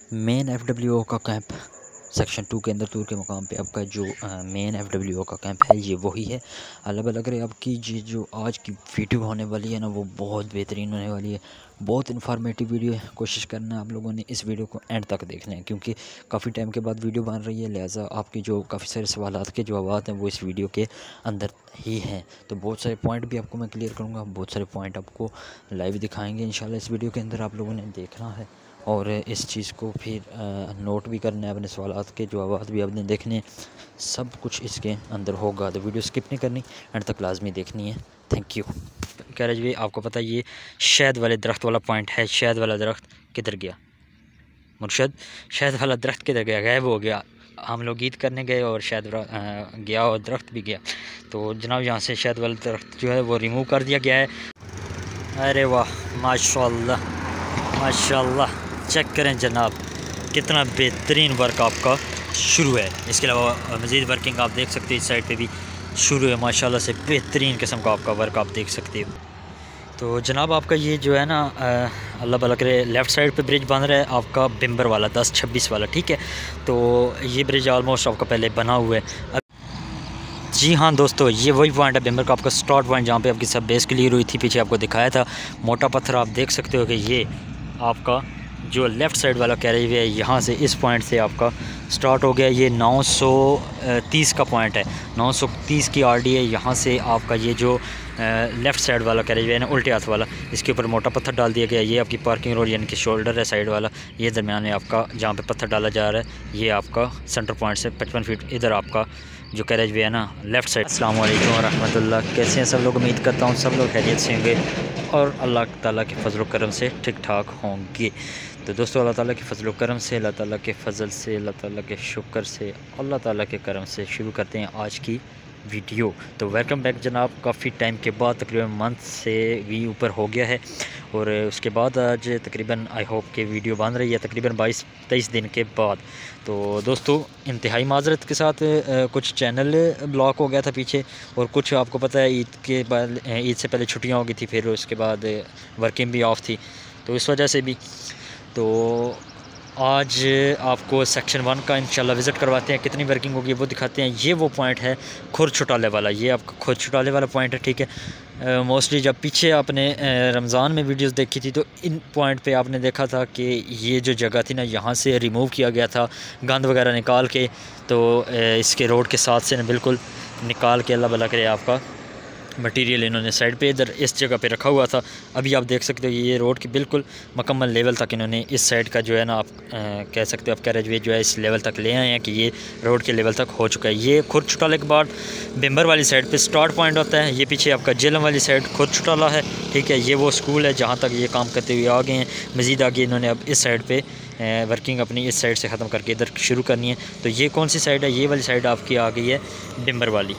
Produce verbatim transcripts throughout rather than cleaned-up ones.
Main F W O का camp section two के अंदर टूर के मुकाम पे आपका जो मेन एफ डब्ल्यू ओ का कैंप है ये वही है। अल्लाह भला करे आपकी जी जो आज की वीडियो होने वाली है ना वो बहुत बेहतरीन होने वाली है, बहुत इन्फॉर्मेटिव वीडियो है। कोशिश करना है आप लोगों ने इस वीडियो को एंड तक देखना है क्योंकि काफ़ी टाइम के बाद वीडियो बन रही है, लिहाजा आपकी जो काफ़ी सारे सवालात के जवाब हैं वो इस वीडियो के अंदर ही हैं। तो बहुत सारे पॉइंट भी आपको मैं क्लियर करूँगा, बहुत सारे पॉइंट आपको लाइव दिखाएँगे इंशाल्लाह इस वीडियो के अंदर। आप लोगों ने देखना है और इस चीज़ को फिर नोट भी करना है, अपने सवालात के जवाब भी आपने देखने हैं, सब कुछ इसके अंदर होगा। तो वीडियो स्किप नहीं करनी, एंड तक लाजमी देखनी है। Thank you. कह रहे जी आपको पता है ये शहद वाले दरख्त वाला पॉइंट है, शहद वाला दरख्त किधर गया मुर्शद, शहद वाला दरख्त किधर गया, गायब हो गया। हम लोग ईद करने गए और शायद गया और दरख्त भी गया। तो जनाब यहाँ से शहद वाला दरख्त जो है वो रिमूव कर दिया गया है। अरे वाह माशाल्लाह माशाल्लाह, चेक करें जनाब कितना बेहतरीन वर्क आपका शुरू है। इसके अलावा मज़ीद वर्किंग आप देख सकते हैं, इस साइड पे भी शुरू है माशाल्लाह से बेहतरीन किस्म का आपका वर्क आप देख सकते हो। तो जनाब आपका ये जो है ना अल्लाह भला करे लेफ़्ट साइड पे ब्रिज बन रहा है आपका बिम्बर वाला दस छब्बीस वाला, ठीक है। तो ये ब्रिज ऑलमोस्ट आपका पहले बना हुआ है। जी हाँ दोस्तों, ये वही पॉइंट है बिम्बर का आपका स्टार्ट पॉइंट जहाँ पे आपकी सब बेस क्लियर हुई थी। पीछे आपको दिखाया था मोटा पत्थर, आप देख सकते हो कि ये आपका जो लेफ़्ट साइड वाला कैरेज वे है यहाँ से इस पॉइंट से आपका स्टार्ट हो गया। ये नौ सौ तीस का पॉइंट है, नौ सौ तीस की आरडी है। यहाँ से आपका ये जो लेफ़्ट साइड वाला कैरेज वे है ना उल्टे हाथ वाला, इसके ऊपर मोटा पत्थर डाल दिया गया। ये आपकी पार्किंग रोड यानी कि शोल्डर है साइड वाला, ये दरमियान में आपका जहाँ पे पत्थर डाला जा रहा है ये आपका सेंटर पॉइंट से पचपन फीट इधर आपका जो कैरेज वे है ना लेफ़्ट साइड। अस्सलाम वालेकुम रहमतुल्लाह, कैसे हैं सब लोग? उम्मीद करता हूँ सब लोग खैरियत से होंगे और अल्लाह ताला के फजल करम से ठीक ठाक होंगे। तो दोस्तों अल्लाह ताला के फजल करम से, अल्लाह ताला के फ़ज़ल से, अल्लाह ताला के शुक्र से, अल्लाह ताला के करम से शुरू करते हैं आज की वीडियो। तो वेलकम बैक जनाब, काफ़ी टाइम के बाद तकरीबन मंथ से भी ऊपर हो गया है और उसके बाद आज तकरीबन आई होप के वीडियो बन रही है तकरीबन बाईस तेईस दिन के बाद। तो दोस्तों इंतहाई माजरत के साथ कुछ चैनल ब्लॉक हो गया था पीछे, और कुछ आपको पता है ईद के बाद, ईद से पहले छुट्टियां हो गई थी, फिर उसके बाद वर्किंग भी ऑफ थी, तो इस वजह से भी। तो आज आपको सेक्शन वन का इंशाल्लाह विज़िट करवाते हैं, कितनी वर्किंग होगी वो दिखाते हैं। ये वो पॉइंट है खुर छुटाले वाला, ये आपका खुर छुटाले वाला पॉइंट है, ठीक है। मोस्टली जब पीछे आपने रमज़ान में वीडियोस देखी थी तो इन पॉइंट पे आपने देखा था कि ये जो जगह थी ना यहाँ से रिमूव किया गया था गंद वगैरह निकाल के। तो इसके रोड के साथ से ना बिल्कुल निकाल के अल्लाह भला करे आपका मटेरियल इन्होंने साइड पे इधर इस जगह पे रखा हुआ था। अभी आप देख सकते हो ये रोड के बिल्कुल मुकम्मल लेवल तक इन्होंने इस साइड का जो है ना आप आ, कह सकते हो आप कैरेज वे जो है इस लेवल तक ले आए हैं कि ये रोड के लेवल तक हो चुका है। ये खुद छुटाले के बाद बिम्बर वाली साइड पे स्टार्ट पॉइंट होता है। ये पीछे आपका जेलम वाली साइड खुद छुटाला है, ठीक है। ये वो स्कूल है जहाँ तक ये काम करते हुए आ गए हैं। मज़ीद आगे इन्होंने अब इस साइड पर वर्किंग अपनी इस साइड से ख़त्म करके इधर शुरू करनी है। तो ये कौन सी साइड है? ये वाली साइड आपकी आ गई है बिम्बर वाली।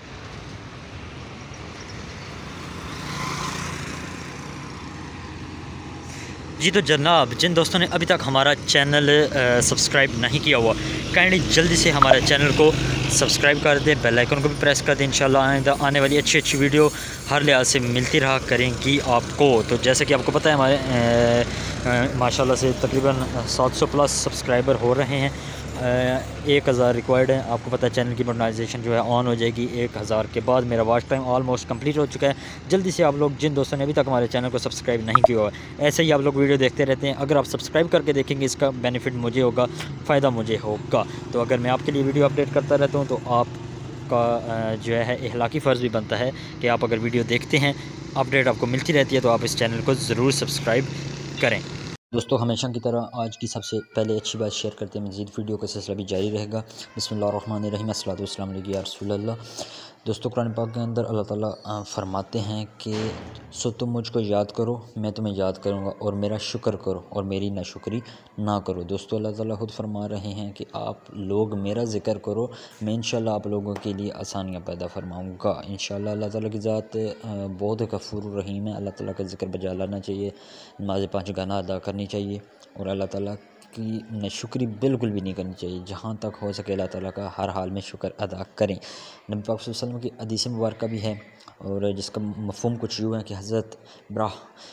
जी तो जनाब जिन दोस्तों ने अभी तक हमारा चैनल सब्सक्राइब नहीं किया हुआ, काइंडली जल्दी से हमारे चैनल को सब्सक्राइब कर दें, बेल आइकन को भी प्रेस कर दें। इंशाल्लाह आइंदा आने वाली अच्छी अच्छी वीडियो हर लिहाज से मिलती रहा करेंगी आपको। तो जैसे कि आपको पता है हमारे माशाल्लाह से तकरीबन सात सौ प्लस सब्सक्राइबर हो रहे हैं, एक हज़ार रिक्वायर्ड है। आपको पता है चैनल की मोनेटाइजेशन जो है ऑन हो जाएगी एक हज़ार के बाद। मेरा वॉच टाइम ऑलमोस्ट कंप्लीट हो चुका है। जल्दी से आप लोग जिन दोस्तों ने अभी तक हमारे चैनल को सब्सक्राइब नहीं किया हुआ है, ऐसे ही आप लोग वीडियो देखते रहते हैं, अगर आप सब्सक्राइब करके देखेंगे इसका बेनिफिट मुझे होगा, फ़ायदा मुझे होगा। तो अगर मैं आपके लिए वीडियो अपडेट करता रहता हूँ तो आपका जो है इखलाकी फ़र्ज़ भी बनता है कि आप अगर वीडियो देखते हैं अपडेट आपको मिलती रहती है तो आप इस चैनल को ज़रूर सब्सक्राइब करें। दोस्तों हमेशा की तरह आज की सबसे पहले अच्छी बात शेयर करते हैं, मज़ीद वीडियो का सिलसिला भी जारी रहेगा। बिस्मिल्लाहिर्रहमानिर्रहीम, अस्सलातु वस्सलामु अलैका या रसूलल्लाह। दोस्तों कुरान पाक के अंदर अल्लाह ताला फरमाते हैं कि सो तुम मुझको याद करो मैं तुम्हें याद करूँगा, और मेरा शुक्र करो और मेरी नाशुक्री ना करो। दोस्तों अल्लाह ताला खुद फरमा रहे हैं कि आप लोग मेरा ज़िक्र करो, मैं इंशाल्लाह आप लोगों के लिए आसानियाँ पैदा फरमाऊँगा। इंशाल्लाह अल्लाह ताला की ज़ात बहुत गफ़ूर रहीम है। अल्लाह ताला का ज़िक्र बजा लाना चाहिए, नमाज़ पाँच गाना अदा करनी चाहिए और अल्लाह ताला की नाशुक्री बिल्कुल भी नहीं करनी चाहिए। जहाँ तक हो सके अल्लाह ताला का हर हाल में शुक्र अदा करें। नबी पाक सल्लल्लाहु अलैहि वसल्लम की हदीस मुबारक भी है और जिसका मफ़हूम कुछ यूँ है कि हज़रत ब्राह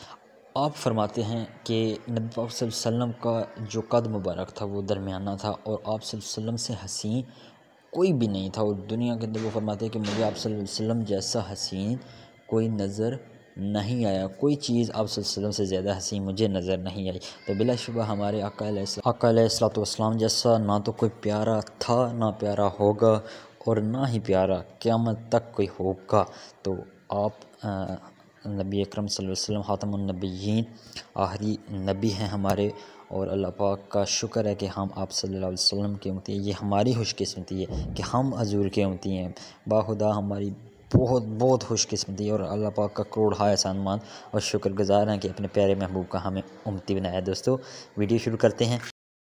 आप फरमाते हैं कि नबी पाक सल्लल्लाहु अलैहि वसल्लम का जो कद मुबारक था वो दरमियाना था और आप सल्लल्लाहु अलैहि वसल्लम से हसीन कोई भी नहीं था। और दुनिया के अंदर वो फरमाते हैं कि मुझे आप सल्लल्लाहु अलैहि वसल्लम जैसा हसीन कोई नज़र नहीं आया, कोई चीज़ आप सल्लल्लाहु अलैहि वसल्लम से ज़्यादा हसीन मुझे नज़र नहीं आई। तो बिलाशुबा हमारे आका अलैहिस्सलाम जैसा ना तो कोई प्यारा था, ना प्यारा होगा और ना ही प्यारा क़यामत तक कोई होगा। तो आप आ, नबी अकरम सल्लल्लाहु अलैहि वसल्लम ख़ातमुन नबिय्यीन आखिरी नबी हैं हमारे, और अल्लाह पाक का शुक्र है कि हम आप सल्लल्लाहु अलैहि वसल्लम के उम्मती हैं। ये हमारी खुशकिस्मती है कि हम हजूर के उम्मती हैं। बाखुदा हमारी बहुत बहुत खुशकिस्मती है और अल्लाह पाक का करोड़ हा एहसान मान और शुक्रगुज़ार हैं कि अपने प्यारे महबूब का हमें उम्मती बनाया। दोस्तों वीडियो शुरू करते हैं।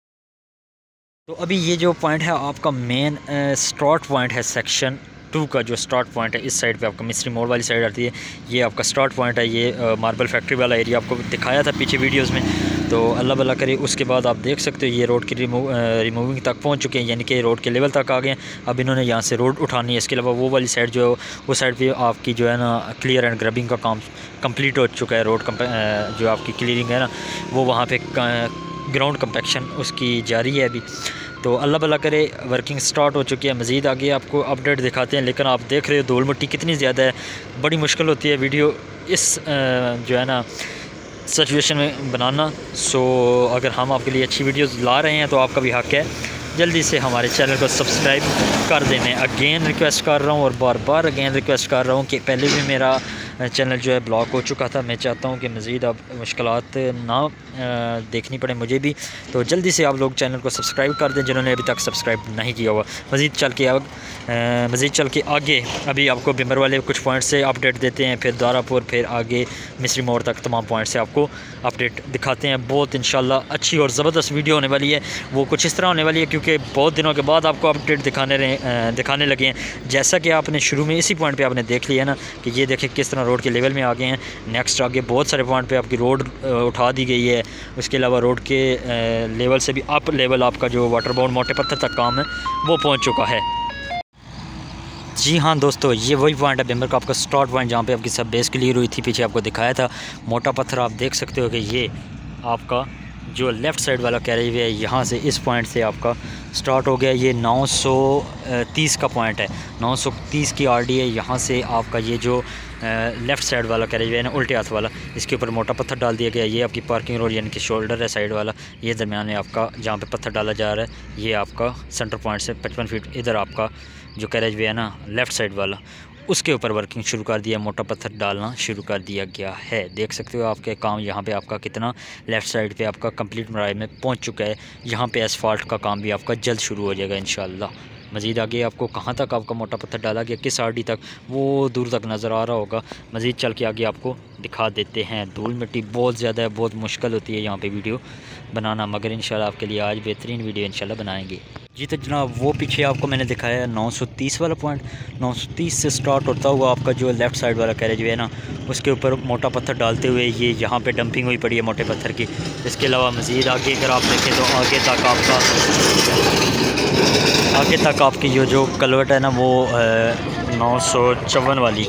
तो अभी ये जो पॉइंट है आपका मेन स्टार्ट पॉइंट है सेक्शन टू का। जो स्टार्ट पॉइंट है इस साइड पे आपका मिस्री मोड़ वाली साइड आती है, ये आपका स्टार्ट पॉइंट है। ये मार्बल फैक्ट्री वाला एरिया आपको दिखाया था पीछे वीडियोस में। तो अल्लाह भला करे उसके बाद आप देख सकते हो ये रोड की रिमूव रिमूविंग तक पहुंच चुके हैं, यानी कि रोड के लेवल तक आ गए हैं। अब इन्होंने यहाँ से रोड उठानी है। इसके अलावा वो वाली साइड जो वो साइड पे आपकी जो है ना क्लियर एंड ग्रबिंग का काम कंप्लीट हो चुका है। रोड जो आपकी क्लियरिंग है ना वो वहाँ पे ग्राउंड कंपैक्शन उसकी जारी है अभी। तो अल्लाह भला करे वर्किंग स्टार्ट हो चुकी है। मज़ीद आगे आपको अपडेट दिखाते हैं, लेकिन आप देख रहे हो धूल मिट्टी कितनी ज़्यादा है, बड़ी मुश्किल होती है वीडियो इस जो है ना सिचुएशन में बनाना। सो अगर हम आपके लिए अच्छी वीडियोस ला रहे हैं तो आपका भी हक़ है जल्दी से हमारे चैनल को सब्सक्राइब कर दें। मैं अगेन रिक्वेस्ट कर रहा हूँ और बार बार अगेन रिक्वेस्ट कर रहा हूँ कि पहले भी मेरा चैनल जो है ब्लॉक हो चुका था। मैं चाहता हूँ कि मज़ीद अब मुश्किलात ना देखनी पड़े मुझे भी, तो जल्दी से आप लोग चैनल को सब्सक्राइब कर दें जिन्होंने अभी तक सब्सक्राइब नहीं किया हुआ। मज़ीद चल के अब मज़ीद चल के आगे अभी आपको बिम्बर वाले कुछ पॉइंट से अपडेट देते हैं, फिर दारापुर, फिर आगे मिस्री मोड़ तक तमाम पॉइंट से आपको अपडेट दिखाते हैं। बहुत इंशाल्लाह अच्छी और ज़बरदस्त वीडियो होने वाली है। वो कुछ इस तरह होने वाली है क्योंकि बहुत दिनों के बाद आपको अपडेट दिखाने रहे दिखाने लगे हैं। जैसा कि आपने शुरू में इसी पॉइंट पे आपने देख लिया ना कि ये देखें किस तरह रोड के लेवल में आ गए हैं। नेक्स्ट आगे बहुत सारे पॉइंट पे आपकी रोड उठा दी गई है। उसके अलावा रोड के लेवल से भी अप लेवल आपका जो वाटर बाउंड मोटे पत्थर तक काम है वो पहुँच चुका है। जी हाँ दोस्तों, ये वही पॉइंट है बिम्बर का आपका स्टार्ट पॉइंट जहाँ पे आपकी सब बेस क्लियर हुई थी। पीछे आपको दिखाया था मोटा पत्थर। आप देख सकते हो कि ये आपका जो लेफ़्ट साइड वाला कैरेज वे है यहाँ से इस पॉइंट से आपका स्टार्ट हो गया। ये नौ सौ तीस का पॉइंट है, नौ सौ तीस की आरडी है। यहाँ से आपका ये जो लेफ़्ट साइड वाला कैरेज वे है ना उल्टे हाथ वाला, इसके ऊपर मोटा पत्थर डाल दिया गया। ये आपकी पार्किंग रोड यानी कि शोल्डर है साइड वाला। ये दरमियान में आपका जहाँ पे पत्थर डाला जा रहा है ये आपका सेंटर पॉइंट से पचपन फीट इधर आपका जो कैरेज वे है ना लेफ़्ट साइड वाला उसके ऊपर वर्किंग शुरू कर दिया, मोटा पत्थर डालना शुरू कर दिया गया है। देख सकते हो आपके काम यहाँ पे आपका कितना लेफ़्ट साइड पे आपका कंप्लीट मराई में पहुँच चुका है। यहाँ पे एसफाल्ट का काम भी आपका जल्द शुरू हो जाएगा इंशाल्लाह। मज़ीद आगे आपको कहाँ तक आपका मोटा पत्थर डाला गया, किस आरडी तक, वो दूर तक नज़र आ रहा होगा। मज़ीद चल के आगे आपको दिखा देते हैं। धूल मिट्टी बहुत ज़्यादा है, बहुत मुश्किल होती है यहाँ पे वीडियो बनाना, मगर इंशाल्लाह आपके लिए आज बेहतरीन वीडियो इंशाल्लाह बनाएंगे। जी तो जनाब वो पीछे आपको मैंने दिखाया है नौ सौ तीस वाला पॉइंट। नौ सौ तीस से स्टार्ट होता हुआ आपका जो लेफ़्ट साइड वाला कैरेज वे है ना उसके ऊपर मोटा पत्थर डालते हुए ये यहाँ पे डंपिंग हुई पड़ी है मोटे पत्थर की। इसके अलावा मज़ीद आगे अगर आप देखें तो आगे तक आपका आगे तक आपकी जो जो कलवट है ना वो नौ सौ चौवन वाली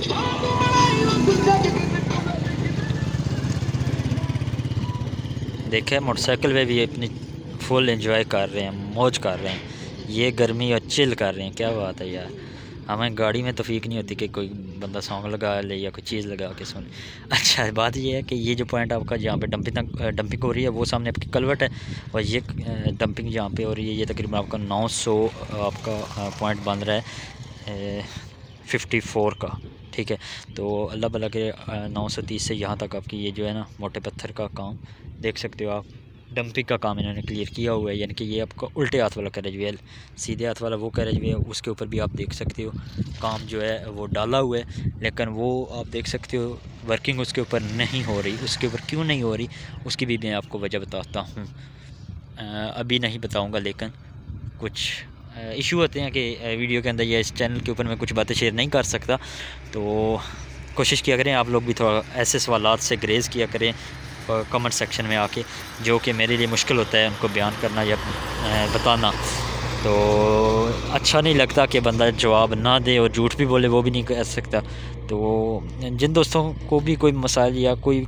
देखें मोटरसाइकिल वे भी अपनी फुल एंजॉय कर रहे हैं, मौज कर रहे हैं। ये गर्मी और चिल कर रहे हैं, क्या बात है यार। हमें गाड़ी में तौफीक नहीं होती कि कोई बंदा सॉन्ग लगा ले या कोई चीज़ लगा के सुने। अच्छा बात ये है कि ये जो पॉइंट आपका जहाँ पे डंपिंग डंपिंग हो रही है वो सामने आपकी कलवट है और ये डंपिंग जहाँ पे हो रही है ये तकरीबन आपका नौ सौ आपका पॉइंट बन रहा है फिफ्टी फोर का, ठीक है। तो अल्लाह भला के नौ सौ तीस से यहाँ तक आपकी ये जो है ना मोटे पत्थर का काम देख सकते हो आप। डंपिंग का काम इन्होंने क्लियर किया हुआ है, यानी कि ये आपका उल्टे हाथ वाला कैरेज वे है, सीधे हाथ वाला वो कैरेज वे है उसके ऊपर भी आप देख सकते हो काम जो है वो डाला हुआ है, लेकिन वो आप देख सकते हो वर्किंग उसके ऊपर नहीं हो रही। उसके ऊपर क्यों नहीं हो रही उसकी भी मैं आपको वजह बताता हूँ, अभी नहीं बताऊँगा, लेकिन कुछ इशू होते हैं कि वीडियो के अंदर या इस चैनल के ऊपर मैं कुछ बातें शेयर नहीं कर सकता। तो कोशिश किया करें आप लोग भी थोड़ा ऐसे सवालात से ग्रेज़ किया करें कमेंट सेक्शन में आके, जो कि मेरे लिए मुश्किल होता है उनको बयान करना या बताना। तो अच्छा नहीं लगता कि बंदा जवाब ना दे और झूठ भी बोले, वो भी नहीं कर सकता। तो जिन दोस्तों को भी कोई मसाइल या कोई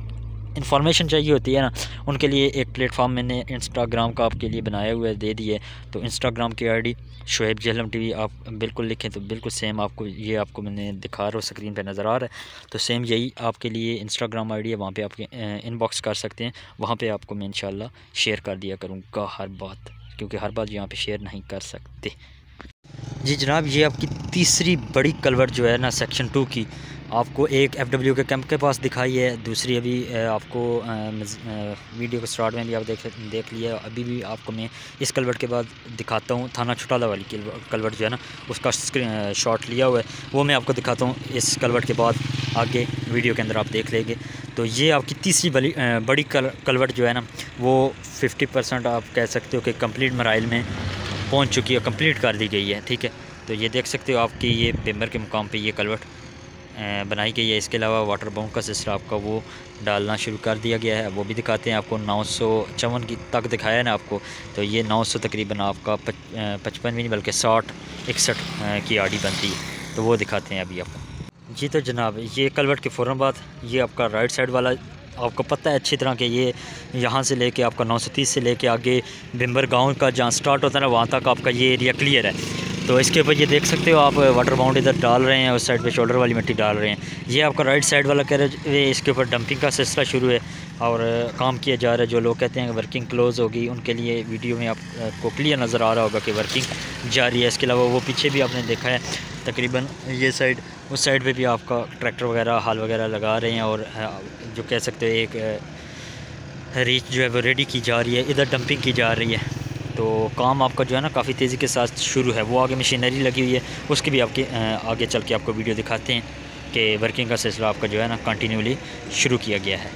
इन्फॉर्मेशन चाहिए होती है ना, उनके लिए एक प्लेटफॉर्म मैंने इंस्टाग्राम का आपके लिए बनाया हुआ है, दे दिए। तो इंस्टाग्राम की आईडी शोएब जहलम टीवी आप बिल्कुल लिखें तो बिल्कुल सेम आपको ये आपको मैंने दिखा रहा हूँ, स्क्रीन पे नज़र आ रहा है। तो सेम यही आपके लिए इंस्टाग्राम आईडी है, वहाँ पे आपके इनबॉक्स कर सकते हैं, वहाँ पे आपको मैं इंशाल्लाह शेयर कर दिया करूँगा हर बात, क्योंकि हर बात यहाँ पर शेयर नहीं कर सकते। जी जनाब, ये आपकी तीसरी बड़ी कलवट जो है ना सेक्शन टू की, आपको एक एफ डब्ल्यू के कैंप के पास दिखाई है, दूसरी अभी आपको वीडियो के स्टार्ट में भी आप देख देख लिया। अभी भी आपको मैं इस कलवट के बाद दिखाता हूँ, थाना छुटाला वाली कलवट जो है ना उसका शॉट लिया हुआ है, वो मैं आपको दिखाता हूँ इस कलवट के बाद, आगे वीडियो के अंदर आप देख लेंगे। तो ये आपकी तीसरी बड़ी बड़ी कलवट जो है ना वो फिफ्टी परसेंट आप कह सकते हो कि कम्प्लीट मराइल में पहुंच चुकी है, कंप्लीट कर दी गई है। ठीक है, तो ये देख सकते हो आपकी ये बिम्बर के मुकाम पे ये कलवट बनाई गई है। इसके अलावा वाटर बाउंड का सिस्टम आपका वो डालना शुरू कर दिया गया है, वो भी दिखाते हैं आपको। नौ सौ चौवन की तक दिखाया है ना आपको, तो ये नौ सौ तकरीबन आपका पचपन भी नहीं बल्कि साठ इकसठ की आड़ी बनती है, तो वो दिखाते हैं अभी आपको। जी तो जनाब, ये कलवट के फ़ौरन बाद ये आपका राइट साइड वाला आपको पता है अच्छी तरह के, ये यहाँ से लेके आपका नौ सौ तीस से लेके आगे बिम्बर गांव का जहाँ स्टार्ट होता है ना वहाँ तक आपका ये एरिया क्लियर है। तो इसके ऊपर ये देख सकते हो आप वाटर बाउंड इधर डाल रहे हैं, उस साइड पे शोल्डर वाली मिट्टी डाल रहे हैं। ये आपका राइट साइड वाला कैरेज, इसके ऊपर डंपिंग का सिलसिला शुरू है और काम किया जा रहा है। जो लोग कहते हैं वर्किंग क्लोज़ होगी उनके लिए वीडियो में आपको क्लियर नज़र आ रहा होगा कि वर्किंग जारी है। इसके अलावा वो पीछे भी आपने देखा है तकरीबन ये साइड, उस साइड पे भी आपका ट्रैक्टर वगैरह हाल वगैरह लगा रहे हैं और जो कह सकते हो एक रीच जो है वो रेडी की जा रही है, इधर डंपिंग की जा रही है। तो काम आपका जो है ना काफ़ी तेज़ी के साथ शुरू है। वो आगे मशीनरी लगी हुई है, उसकी भी आपके आगे चल के आपको वीडियो दिखाते हैं कि वर्किंग का सिलसिला आपका जो है ना कंटिन्यूली शुरू किया गया है।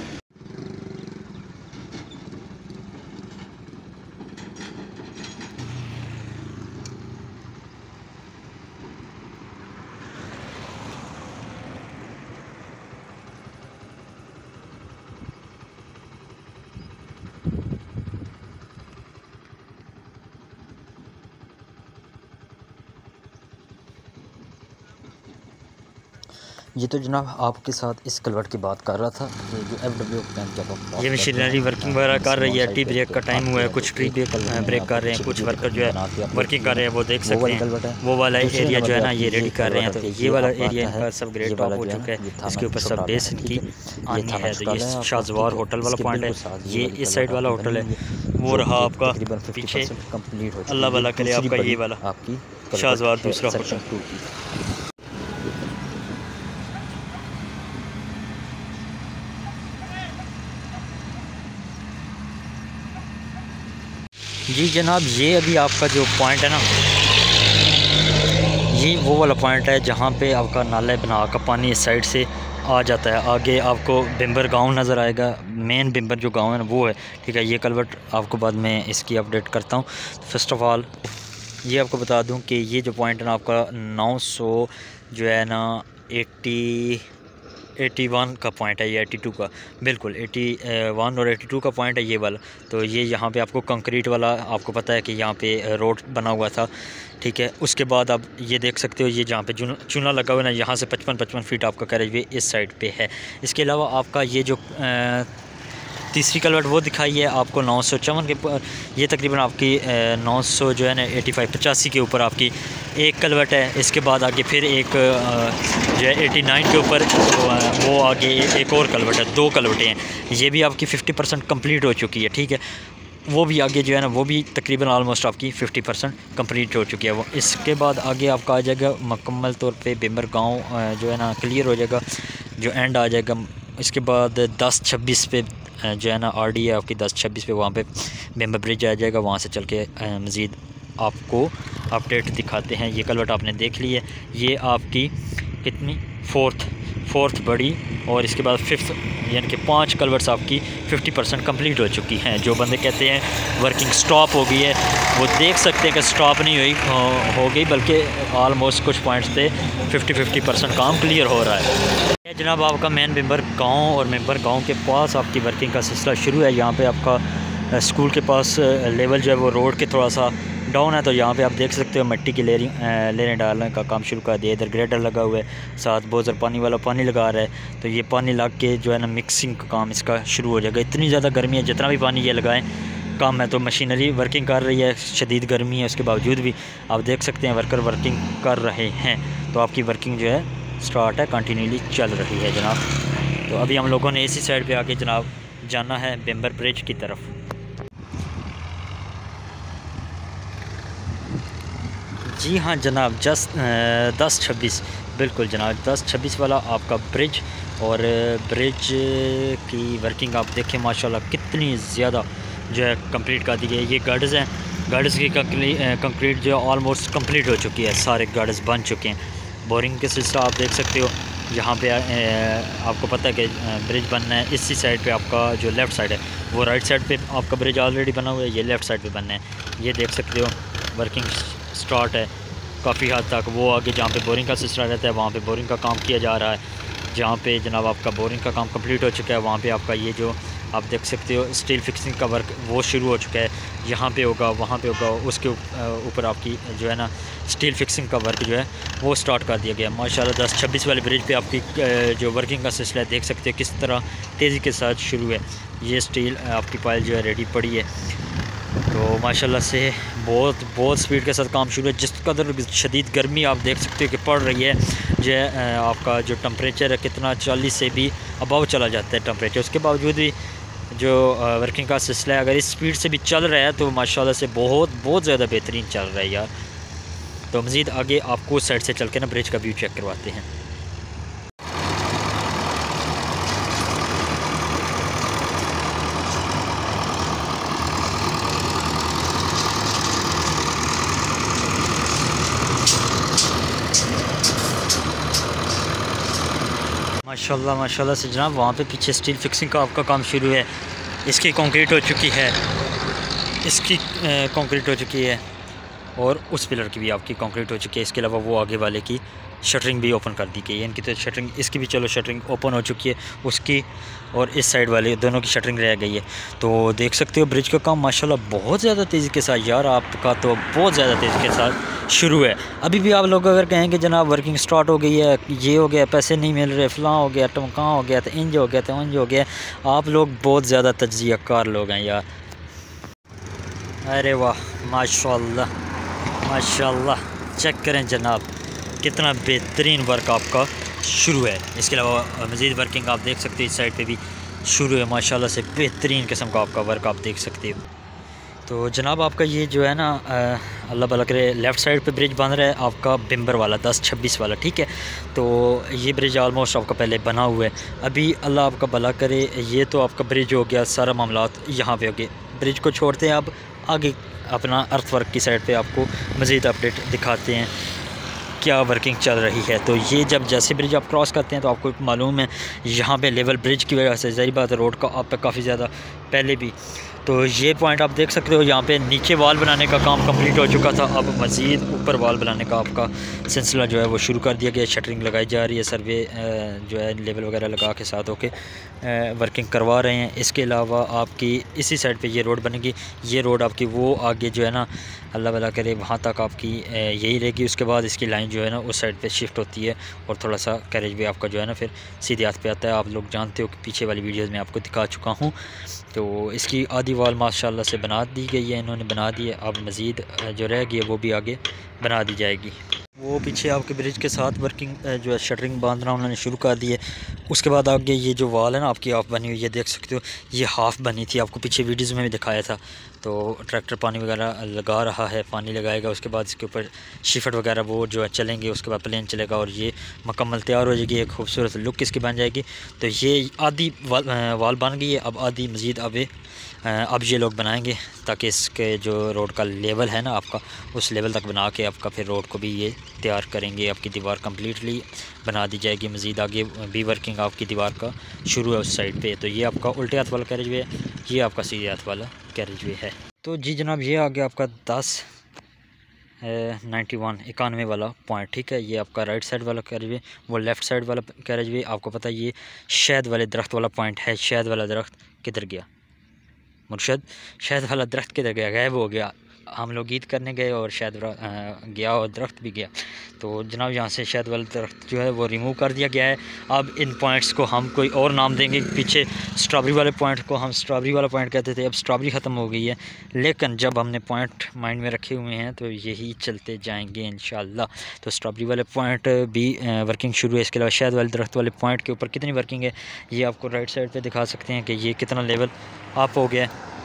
ये तो जनाब आपके साथ इस कलवट की बात कर रहा था कि जो एफ डब्ल्यू कैंप जब ये मशीनरी वर्किंग वगैरह कर रही है। टी ब्रेक का टाइम हुआ है, कुछ ट्री ब्रेक ब्रेक कर रहे हैं, कुछ वर्कर जो है वर्किंग कर रहे हैं, वो देख सकते हैं। वो वाला एरिया जो है ना ये रेडी कर रहे हैं। तो ये वाला एरिया इनका सब ग्रेड टॉप हो चुका है, इसके ऊपर सब बेस इनकी आनी है। तो ये शाहजवार होटल वाला पॉइंट है, ये इस साइड वाला होटल है, वो रहा आपका पीछे अल्लाह वाला के लिए आपका ये वाला आपकी शाहजवार दूसरा होटल। जी जनाब, ये अभी आपका जो पॉइंट है ना ये वो वाला पॉइंट है जहाँ पे आपका नाला बना का पानी इस साइड से आ जाता है। आगे आपको बिम्बर गांव नज़र आएगा, मेन बिम्बर जो गांव है ना वो है। ठीक है, ये कलवट आपको बाद में इसकी अपडेट करता हूँ। फर्स्ट ऑफ़ ऑल ये आपको बता दूँ कि ये जो पॉइंट है ना आपका नौ सौ जो है ना एट्टी एटी वन का पॉइंट है, ये एटी टू का, बिल्कुल एटी वन और एटी टू का पॉइंट है ये वाला। तो ये यहाँ पे आपको कंक्रीट वाला आपको पता है कि यहाँ पे रोड बना हुआ था। ठीक है, उसके बाद आप ये देख सकते हो ये जहाँ पे चूना लगा हुआ है ना, यहाँ से पचपन पचपन फीट आपका कैरेज वे इस साइड पे है। इसके अलावा आपका ये जो आ, तीसरी कलवट वो दिखाई है आपको नौ सौ चौवन के, ये तकरीबन आपकी नौ सौ जो है ना एटी फाइव पचासी के ऊपर आपकी एक कलवट है। इसके बाद आगे फिर एक जो है एटी नाइन के ऊपर वो आगे एक और कलवट है, दो कलवटें हैं। ये भी आपकी फिफ्टी परसेंट कम्प्लीट हो चुकी है। ठीक है, वो भी आगे जो है ना वो भी तकरीबन आलमोस्ट आपकी फिफ्टी परसेंट कम्प्लीट हो चुकी है। वो इसके बाद आगे आपका आ जाएगा मुकम्मल तौर पे बिम्बर गांव जो है ना क्लियर हो जाएगा, जो एंड आ जाएगा। इसके बाद दस छब्बीस पे जो है ना आर डी है आपकी दस छब्बीस पे, वहाँ पे बिम्बर ब्रिज आ जाएगा। वहाँ से चल के मज़ीद आपको अपडेट दिखाते हैं। ये कलवट आपने देख ली है, ये आपकी कितनी फोर्थ फोर्थ बड़ी, और इसके बाद फिफ्थ, यानी कि पांच कलवर्ट्स आपकी फिफ्टी परसेंट कम्प्लीट हो चुकी हैं। जो बंदे कहते हैं वर्किंग स्टॉप हो गई है, वो देख सकते हैं कि स्टॉप नहीं हुई हो गई, बल्कि आलमोस्ट कुछ पॉइंट्स पे फिफ्टी फिफ्टी परसेंट काम क्लियर हो रहा है। जनाब आपका मेन बिम्बर गांव और मेंबर गांव के पास आपकी वर्किंग का सिलसिला शुरू है। यहाँ पे आपका स्कूल के पास लेवल जो है वो रोड के थोड़ा सा डाउन है, तो यहाँ पे आप देख सकते हो मिट्टी की लेयरिंग लेयरें डालने का काम शुरू कर दिया। इधर ग्रेडर लगा हुआ है, साथ बहुत ज़्यादा पानी वाला पानी लगा रहा है, तो ये पानी लग के जो है ना मिक्सिंग का काम इसका शुरू हो जाएगा। इतनी ज़्यादा गर्मी है, जितना भी पानी ये लगाएं कम है। तो मशीनरी वर्किंग कर रही है, शदीद गर्मी है, उसके बावजूद भी आप देख सकते हैं वर्कर वर्किंग कर रहे हैं। तो आपकी वर्किंग जो है स्टार्ट है, कंटिन्यूली चल रही है जनाब। तो अभी हम लोगों ने इसी साइड पे आके जनाब जाना है बिम्बर ब्रिज की तरफ। जी हाँ जनाब, जस्ट दस छब्बीस बिल्कुल जनाब, दस छब्बीस वाला आपका ब्रिज। और ब्रिज की वर्किंग आप देखें माशाल्लाह कितनी ज़्यादा जो है कंप्लीट कर दी गई है। ये गार्ड्स हैं, गार्ड्स की कंक्रीट जो ऑलमोस्ट कंप्लीट हो चुकी है, सारे गार्ड्स बन चुके हैं। बोरिंग के सिलसिला आप देख सकते हो यहाँ पे आपको पता है कि ब्रिज बनना है। इसी साइड पे आपका जो लेफ़्ट साइड है वो राइट साइड पे आपका ब्रिज ऑलरेडी बना हुआ है, ये लेफ़्ट साइड पे बनना है। ये देख सकते हो वर्किंग स्टार्ट है काफ़ी हद तक। वो आगे जहाँ पे बोरिंग का सिलसिला रहता है वहाँ पे बोरिंग का काम किया जा रहा है। जहाँ पे जनाब आपका बोरिंग का काम कंप्लीट हो चुका है वहाँ पे आपका ये जो आप देख सकते हो स्टील फिक्सिंग का वर्क वो शुरू हो चुका है। यहाँ पे होगा, वहाँ पे होगा, उसके ऊपर आपकी जो है ना स्टील फिक्सिंग का वर्क जो है वो स्टार्ट कर दिया गया। माशाल्लाह दस छब्बीस वाले ब्रिज पे आपकी जो वर्किंग का सिलसिला है देख सकते हो किस तरह तेज़ी के साथ शुरू है। ये स्टील आपकी पाइल जो है रेडी पड़ी है, तो माशाल्लाह से बहुत बहुत स्पीड के साथ काम शुरू है। जिस कदर शदीद गर्मी आप देख सकते हो कि पड़ रही है, जो है आपका जो टम्परेचर है कितना चालीस से भी अबव चला जाता है टेम्परेचर। उसके बावजूद भी जो वर्किंग का सिलसिला है अगर इस स्पीड से भी चल रहा है तो माशाल्लाह से बहुत बहुत ज़्यादा बेहतरीन चल रहा है यार। तो मज़ीद आगे आपको उस साइड से चल के ना ब्रिज का व्यू चेक करवाते हैं। माशाल्लाह माशाल्लाह से जनाब वहाँ पे पीछे स्टील फिक्सिंग का आपका काम शुरू है। इसकी कंक्रीट हो चुकी है, इसकी कंक्रीट हो चुकी है और उस पिलर की भी आपकी कंक्रीट हो चुकी है। इसके अलावा वो आगे वाले की शटरिंग भी ओपन कर दी गई है। इनकी तो शटरिंग, इसकी भी चलो शटरिंग ओपन हो चुकी है, उसकी और इस साइड वाले दोनों की शटरिंग रह गई है। तो देख सकते हो ब्रिज का काम माशाल्लाह बहुत ज़्यादा तेज़ी के साथ यार, आपका तो बहुत ज़्यादा तेज़ी के साथ शुरू है। अभी भी आप लोग अगर कहें कि जनाब वर्किंग स्टार्ट हो गई है, ये हो गया, पैसे नहीं मिल रहे, फ़लाँ हो गया, टमकाँ हो गया, तो इंज हो गया, तो उंज हो गया, आप लोग बहुत ज़्यादा तज्ज़िया कार लोग हैं यार। अरे वाह माशाल्लाह माशाल्लाह, चेक करें जनाब कितना बेहतरीन वर्क आपका शुरू है। इसके अलावा मज़ीद वर्किंग आप देख सकते हो इस साइड पे भी शुरू है। माशाल्लाह से बेहतरीन किस्म का आपका वर्क आप देख सकते हो। तो जनाब आपका ये जो है ना अल्लाह भला करे लेफ़्ट साइड पे ब्रिज बन रहा है आपका बिम्बर वाला दस छब्बीस वाला, ठीक है। तो ये ब्रिज ऑलमोस्ट आपका पहले बना हुआ है। अभी अल्लाह आपका भला करे ये तो आपका ब्रिज हो गया, सारा मामलात यहाँ पे हो गए। ब्रिज को छोड़ते हैं, अब आगे अपना अर्थ वर्क की साइड पे आपको मज़ीद अपडेट दिखाते हैं क्या वर्किंग चल रही है। तो ये जब जैसे ब्रिज आप क्रॉस करते हैं तो आपको मालूम है यहाँ पे लेवल ब्रिज की वजह से ज़ाहिर बात है रोड का आप पे काफ़ी ज़्यादा पहले भी। तो ये पॉइंट आप देख सकते हो, यहाँ पे नीचे वाल बनाने का काम कंप्लीट हो चुका था, अब मज़ीद ऊपर वाल बनाने का आपका सिलसिला जो है वो शुरू कर दिया गया। शटरिंग लगाई जा रही है, सर्वे जो है लेवल वगैरह लगा के साथ होके वर्किंग करवा रहे हैं। इसके अलावा आपकी इसी साइड पे ये रोड बनेगी, ये रोड आपकी वो आगे जो है ना अल्लाह भला करे वहाँ तक आपकी यही रहेगी। उसके बाद इसकी लाइन जो है ना उस साइड पे शिफ्ट होती है और थोड़ा सा कैरेज भी आपका जो है ना फिर सीधे हाथ पे आता है। आप लोग जानते हो कि पीछे वाली वीडियोज़ में आपको दिखा चुका हूँ। तो इसकी आधी वाल माशाल्लाह से बना दी गई है, इन्होंने बना दी है। अब मज़ीद जो रह गई है वो भी आगे बना दी जाएगी। वो पीछे आपके ब्रिज के साथ वर्किंग जो है शटरिंग बांधना उन्होंने शुरू कर दी है। उसके बाद आगे ये जो वाल है ना आपकी हाफ बनी हुई है, देख सकते हो ये हाफ़ बनी थी, आपको पीछे वीडियोज़ में भी दिखाया था। तो ट्रैक्टर पानी वगैरह लगा रहा है, पानी लगाएगा, उसके बाद इसके ऊपर शिफट वगैरह वो जो है चलेंगे, उसके बाद प्लेन चलेगा और ये मुकम्मल तैयार हो जाएगी, एक खूबसूरत लुक इसकी बन जाएगी। तो ये आधी वाल, वाल बन गई है, अब आधी मज़ीद अब अब ये लोग बनाएंगे ताकि इसके जो रोड का लेवल है ना आपका उस लेवल तक बना के आपका फिर रोड को भी ये तैयार करेंगे। आपकी दीवार कम्प्लीटली बना दी जाएगी। मज़ीद आगे भी वर्किंग आपकी दीवार का शुरू है उस साइड पे। तो ये आपका उल्टे हाथ वाला कैरेज वे है, ये आपका सीधे हाथ वाला कैरेज वे है। तो जी जनाब ये आ गया आपका दस नाइन्टी वन इक्यानवे वाला पॉइंट, ठीक है। ये आपका राइट साइड वाला कैरेज वे, वो लेफ़्ट साइड वाला कैरेज वे। आपको पता है ये शहद वाले दरख्त वाला पॉइंट है। शहद वाला दरख्त किधर गया? मुर्शद शहद वाला दरख्त किधर गया, गायब हो गया। हम लोग ईद करने गए और शहद गया और दरख्त भी गया। तो जनाब यहाँ से शहद वाला दरख्त जो है वो रिमूव कर दिया गया है। अब इन पॉइंट्स को हम कोई और नाम देंगे। पीछे स्ट्रॉबेरी वाले पॉइंट को हम स्ट्रॉबेरी वाला पॉइंट कहते थे, अब स्ट्रॉबेरी ख़त्म हो गई है, लेकिन जब हमने पॉइंट माइंड में रखे हुए हैं तो यही चलते जाएंगे इंशाल्लाह। तो स्ट्रॉबेरी वाले पॉइंट भी वर्किंग शुरू है। इसके अलावा शहद वाले दरख्त वाले पॉइंट के ऊपर कितनी वर्किंग है ये आपको राइट साइड पर दिखा सकते हैं कि ये कितना लेवल अप हो गया है।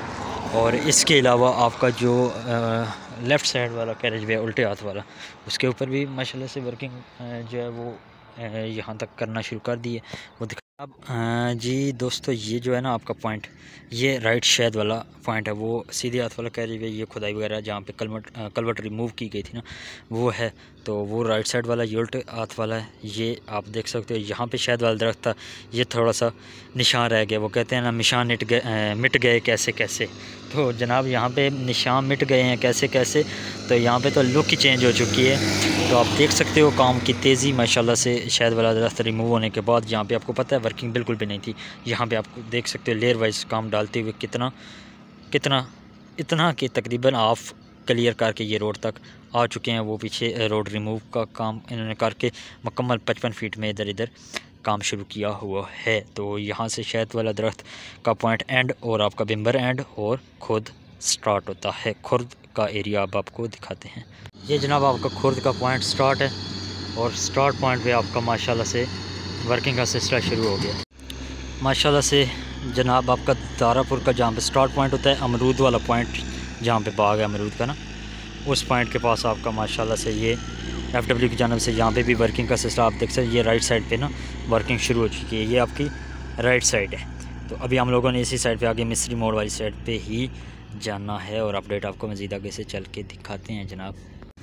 और इसके अलावा आपका जो लेफ़्ट साइड वाला कैरेज वे उल्टे हाथ वाला, उसके ऊपर भी माशाल्लाह से वर्किंग जो है वो यहाँ तक करना शुरू कर दी है, वो दिखा। अब जी दोस्तों, ये जो है ना आपका पॉइंट, ये राइट शहद वाला पॉइंट है, वो सीधे हाथ वाला कैरेज वे, ये खुदाई वगैरह जहाँ पे कलवट कलवट रिमूव की गई थी ना वो है, तो वो राइट साइड वाला ये उल्टे हाथ वाला है। ये आप देख सकते हो यहाँ पे शहद वाला दरख्त था, ये थोड़ा सा निशान रह गया। वो कहते हैं ना निशान मिट गए मिट गए कैसे कैसे, तो जनाब यहाँ पे निशान मिट गए हैं कैसे कैसे। तो यहाँ पे तो लुक ही चेंज हो चुकी है। तो आप देख सकते हो काम की तेज़ी माशाल्लाह से शहद वाला दरख्त रिमूव होने के बाद। यहाँ पे आपको पता है वर्किंग बिल्कुल भी नहीं थी। यहाँ पे आप देख सकते हो लेयर वाइज काम डालते हुए कितना कितना इतना कि तकरीबन हाफ क्लियर करके ये रोड तक आ चुके हैं। वो पीछे रोड रिमूव का काम इन्होंने करके मुकम्मल पचपन फीट में इधर इधर काम शुरू किया हुआ है। तो यहाँ से शहद वाला दरख्त का पॉइंट एंड और आपका बिम्बर एंड और खुद स्टार्ट होता है। खुर्द का एरिया अब आपको दिखाते हैं। ये जनाब आपका खुर्द का पॉइंट स्टार्ट है और स्टार्ट पॉइंट पे आपका माशाल्लाह से वर्किंग का सिलसिला शुरू हो गया। माशाल्लाह से जनाब आपका दारापुर का जहाँ पे स्टार्ट पॉइंट होता है, अमरूद वाला पॉइंट जहाँ पे बाग है अमरूद का ना, उस पॉइंट के पास आपका माशाल्लाह से ये एफ डब्ल्यू की जानब से यहाँ पे भी वर्किंग का सिलसिला आप देख सकते हैं। ये राइट साइड पे ना वर्किंग शुरू हो चुकी है, ये आपकी राइट साइड है। तो अभी हम लोगों ने इसी साइड पे आगे मिस्री मोड़ वाली साइड पे ही जाना है और अपडेट आपको मज़ीद आगे से चल के दिखाते हैं जनाब।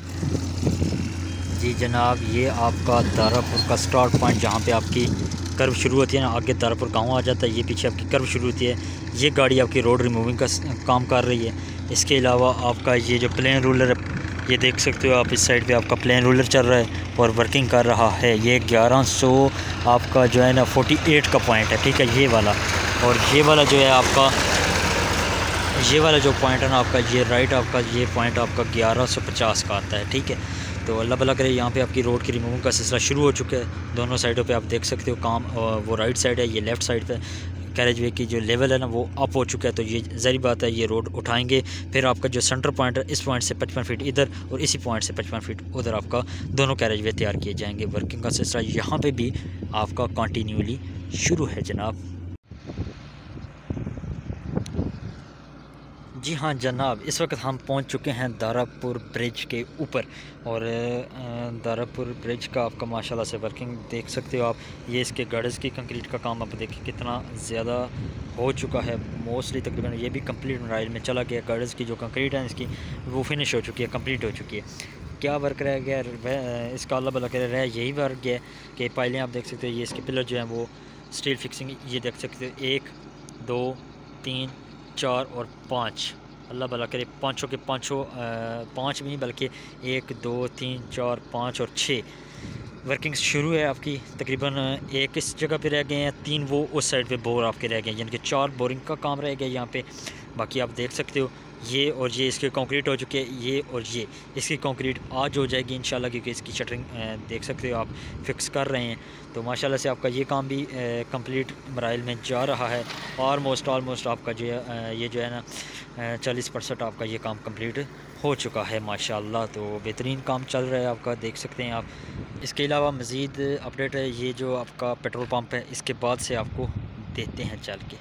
जी जनाब, ये आपका दारापुर का स्टार्ट पॉइंट जहाँ पे आपकी कर्व शुरू होती है ना, आगे दारापुर गाँव आ जाता है, ये पीछे आपकी कर्व शुरू होती है। ये गाड़ी आपकी रोड रिमूविंग का काम कर रही है। इसके अलावा आपका ये जो प्लेन रूलर है, ये देख सकते हो आप, इस साइड पे आपका प्लेन रूलर चल रहा है और वर्किंग कर रहा है। ये ग्यारह सौ आपका जो है ना अड़तालीस का पॉइंट है, ठीक है, ये वाला। और ये वाला जो है आपका ये वाला जो पॉइंट है ना आपका, ये राइट आपका ये पॉइंट आपका ग्यारह सौ पचास का आता है, ठीक है। तो अल्लाह भला करे, यहाँ पे आपकी रोड की रिमूविंग का सिलसिला शुरू हो चुका है। दोनों साइडों पे आप देख सकते हो काम, वो राइट साइड है, ये लेफ़्ट साइड पे कैरेज वे की जो लेवल है ना वो अप हो चुका है। तो ये ज़ाहिर बात है ये रोड उठाएंगे। फिर आपका जो सेंटर पॉइंट है, इस पॉइंट से पचपन फीट इधर और इसी पॉइंट से पचपन फीट उधर आपका दोनों कैरेज वे तैयार किए जाएंगे। वर्किंग का सिलसिला यहाँ पे भी आपका कंटिन्यूली शुरू है जनाब। जी हाँ जनाब, इस वक्त हम पहुंच चुके हैं दारापुर ब्रिज के ऊपर और दारापुर ब्रिज का आपका माशाल्लाह से वर्किंग देख सकते हो आप। ये इसके गर्डर्स की कंक्रीट का काम आप देखिए कितना ज़्यादा हो चुका है। मोस्टली तकरीबन ये भी कंप्लीट मराइल में चला गया। गर्डर्स की जो कंक्रीट है इसकी वो फिनिश हो चुकी है, कंप्लीट हो चुकी है। क्या वर्क रह गया वह इसका अल्लाह भला करे रह यही वर्क है कि पाइलें आप देख सकते हो, ये इसके पिलर जो हैं वो स्टील फिक्सिंग ये देख सकते हो, एक दो तीन चार और पाँच, अल्लाह भला करे पाँचों के पाँचों पाँच भी नहीं बल्कि एक दो तीन चार पाँच और छः वर्किंग शुरू है आपकी। तकरीबन एक इस जगह पे रह गए हैं, तीन वो उस साइड पे बोर आपके रह गए हैं, यानी कि चार बोरिंग का काम रह गया यहाँ पे। बाकी आप देख सकते हो ये और ये इसके कंक्रीट हो चुके हैं, ये और ये इसकी कंक्रीट आज हो जाएगी इंशाल्लाह, क्योंकि इसकी शटरिंग देख सकते हो आप फिक्स कर रहे हैं। तो माशाल्लाह से आपका ये काम भी कंप्लीट मराइल में जा रहा है। ऑलमोस्ट ऑलमोस्ट आपका जो है ये जो है ना चालीस परसेंट आपका ये काम कंप्लीट हो चुका है माशाल्लाह। तो बेहतरीन काम चल रहा है आपका, देख सकते हैं आप। इसके अलावा मज़ीद अपडेट है, ये जो आपका पेट्रोल पंप है इसके बाद से आपको देते हैं चल के।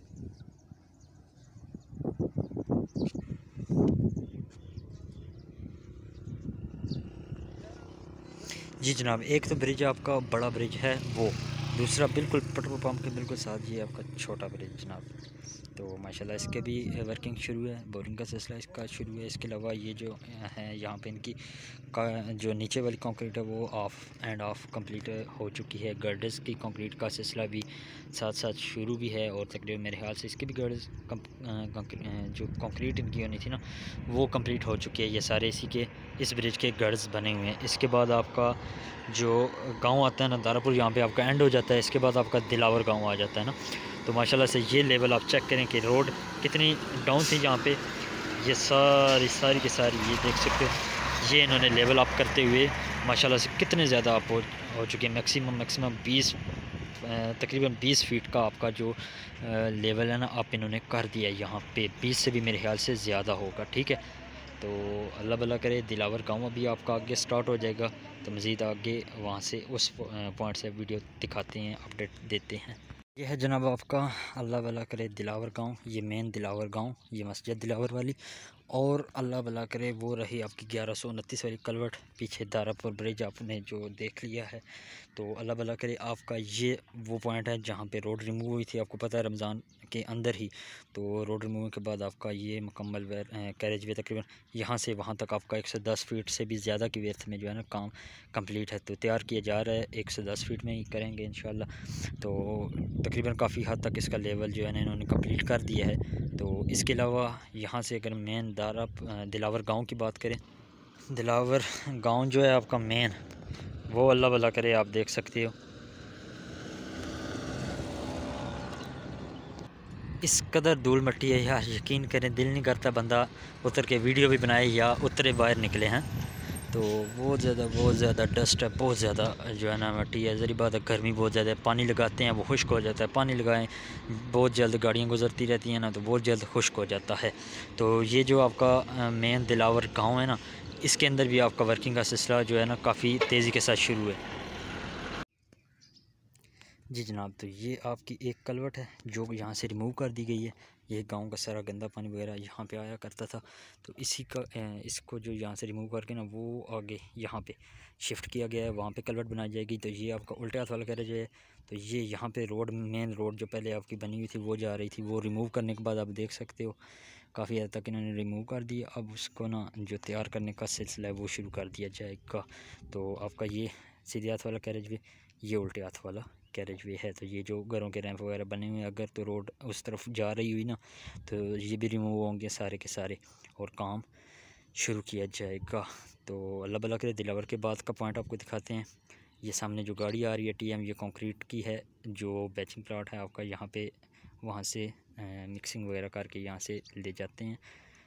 जी जनाब, एक तो ब्रिज आपका बड़ा ब्रिज है, वो दूसरा बिल्कुल पेट्रोल पंप के बिल्कुल साथ ये आपका छोटा ब्रिज जनाब। तो माशाल्लाह इसके भी वर्किंग शुरू है, बोरिंग का सिलसिला इसका शुरू है। इसके अलावा ये जो है यहाँ पे इनकी का जो नीचे वाली कंक्रीट है वो ऑफ एंड ऑफ कंप्लीट हो चुकी है। गर्डर्स की कंक्रीट का सिलसिला भी साथ साथ शुरू भी है और तकरीबन मेरे ख्याल से इसकी भी गर्डर्स जो कंक्रीट इनकी होनी थी ना वो कंप्लीट हो चुकी है। ये सारे इसी के इस ब्रिज के गर्ड्स बने हुए हैं। इसके बाद आपका जो गांव आता है ना दारापुर, यहाँ पे आपका एंड हो जाता है। इसके बाद आपका दिलावर गांव आ जाता है ना, तो माशाल्लाह से ये लेवल आप चेक करें कि रोड कितनी डाउन थी यहाँ पे। ये सारी सारी की सारी ये देख सकते हो, ये इन्होंने लेवल अप करते हुए माशाल्लाह से कितने ज़्यादा अप हो, हो चुके हैं। मैक्सिमम मैक्सिमम बीस तकरीबन बीस फीट का आपका जो लेवल है ना आप इन्होंने कर दिया है यहाँ पे। बीस से भी मेरे ख्याल से ज़्यादा होगा, ठीक है। तो अल्लाह भला करे, दिलावर गांव अभी आपका आगे स्टार्ट हो जाएगा, तो मज़ीद आगे वहाँ से उस पॉइंट से वीडियो दिखाते हैं, अपडेट देते हैं। ये है जनाब आपका अल्लाह भला करे दिलावर गांव, ये मेन दिलावर गांव, ये मस्जिद दिलावर वाली। और अल्लाह भला करे वो रही आपकी ग्यारह सौ उनतीस वाली कलवट, पीछे दारापुर ब्रिज आपने जो देख लिया है। तो अल्लाह भला करे आपका ये वो पॉइंट है जहाँ पे रोड रिमूव हुई थी, आपको पता है रमज़ान के अंदर ही। तो रोड रिमूव के बाद आपका ये मुकम्मल वेयर कैरेज वे तकरीबन यहाँ से वहाँ तक आपका एक सौ दस फीट से भी ज़्यादा की वेर्थ में जो है ना काम कंप्लीट है। तो तैयार किया जा रहा है, एक सौ दस फीट में ही करेंगे इंशाल्लाह। तो तकरीबन काफ़ी हद तक इसका लेवल जो है ना इन्होंने कंप्लीट कर दिया है। तो इसके अलावा यहाँ से अगर मेन दारा दिलावर गांव की बात करें, दिलावर गांव जो है आपका मेन वो अल्लाह भला करे आप देख सकते हो, इस कदर धूल मट्टी है यार, यकीन करें दिल नहीं करता बंदा उतर के वीडियो भी बनाए या उतरे बाहर निकले हैं। तो बहुत ज़्यादा बहुत ज़्यादा डस्ट है, बहुत ज़्यादा जो है ना मट्टी है। ज़री बात है गर्मी बहुत ज़्यादा है, पानी लगाते हैं वो खुश्क हो जाता है, पानी लगाएं बहुत जल्द गाड़ियाँ गुजरती रहती हैं ना तो बहुत जल्द खुश्क हो जाता है। तो ये जो आपका मेन दिलावर गांव है ना, इसके अंदर भी आपका वर्किंग का सिलसिला जो है ना काफ़ी तेज़ी के साथ शुरू है। जी जनाब, तो ये आपकी एक कलवट है जो यहाँ से रिमूव कर दी गई है। ये गांव का सारा गंदा पानी वगैरह यहाँ पे आया करता था, तो इसी का इसको जो यहाँ से रिमूव करके ना वो आगे यहाँ पे शिफ्ट किया गया है, वहाँ पे कलवट बनाई जाएगी। तो ये आपका उल्टे हाथ वाला कैरेज है। तो ये यहाँ पे रोड मेन रोड जो पहले आपकी बनी हुई थी वो जा रही थी, वो रिमूव करने के बाद आप देख सकते हो काफ़ी हद तक इन्होंने रिमूव कर दिया। अब उसको ना जो तैयार करने का सिलसिला है वो शुरू कर दिया जाएगा। तो आपका ये सीधे हाथ वाला कैरेज भी, ये उल्टे हाथ वाला कैरेज वे है। तो ये जो घरों के रैंप वगैरह बने हुए हैं, अगर तो रोड उस तरफ जा रही हुई ना तो ये भी रिमूव होंगे सारे के सारे और काम शुरू किया जाएगा। तो अल्लाह भला करे दिलावर के बाद का पॉइंट आपको दिखाते हैं। ये सामने जो गाड़ी आ रही है टी एम, ये कंक्रीट की है, जो बैचिंग प्लाट है आपका यहाँ पे वहाँ से मिक्सिंग वगैरह करके यहाँ से ले जाते हैं।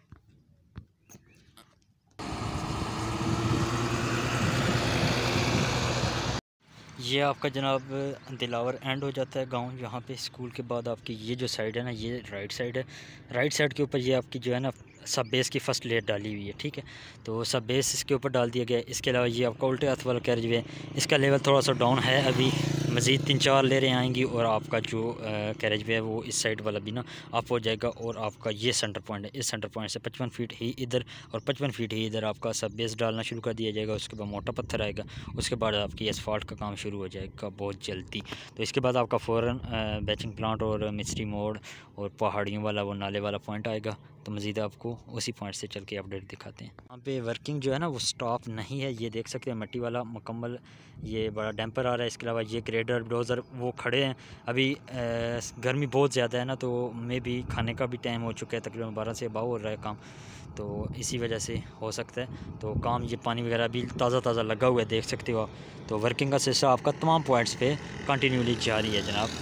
ये आपका जनाब दिलावर एंड हो जाता है गांव। यहाँ पे स्कूल के बाद आपकी ये जो साइड है ना, ये राइट साइड है। राइट साइड के ऊपर ये आपकी जो है ना सब बेस की फ़र्स्ट लेयर डाली हुई है, ठीक है। तो सब बेस इसके ऊपर डाल दिया गया है। इसके अलावा ये आपका उल्टे हाथ वाला कैरेज वे, इसका लेवल थोड़ा सा डाउन है, अभी मज़ीद तीन चार लेयरें आएंगी और आपका जो कैरेज वे है वो इस साइड वाला भी ना अप हो जाएगा। और आपका ये सेंटर पॉइंट है, इस सेंटर पॉइंट से पचपन फीट ही इधर और पचपन फीट ही इधर आपका सब बेस डालना शुरू कर दिया जाएगा। उसके बाद मोटा पत्थर आएगा, उसके बाद आपकी एसफाल्ट का काम शुरू हो जाएगा बहुत जल्दी। तो इसके बाद आपका फ़ौरन बैचिंग प्लांट और मिस्ट्री मोड़ और पहाड़ियों वाला वो नाले वाला पॉइंट आएगा। तो मज़ीद आपको उसी पॉइंट से चल के अपडेट दिखाते हैं। यहाँ पे वर्किंग जो है ना वो स्टॉप नहीं है, ये देख सकते हैं मट्टी वाला मुकम्मल ये बड़ा डैम्पर आ रहा है। इसके अलावा ये ग्रेडर डोज़र वो खड़े हैं। अभी गर्मी बहुत ज़्यादा है ना, तो मे भी खाने का भी टाइम हो चुका है, तकरीबन बारह से अबाव हो रहा है काम, तो इसी वजह से हो सकता है। तो काम ये पानी वगैरह भी ताज़ा ताज़ा लगा हुआ है, देख सकते हो आप। तो वर्किंग का सिलसिला आपका तमाम पॉइंट्स पे कंटिन्यूली जारी है जनाब।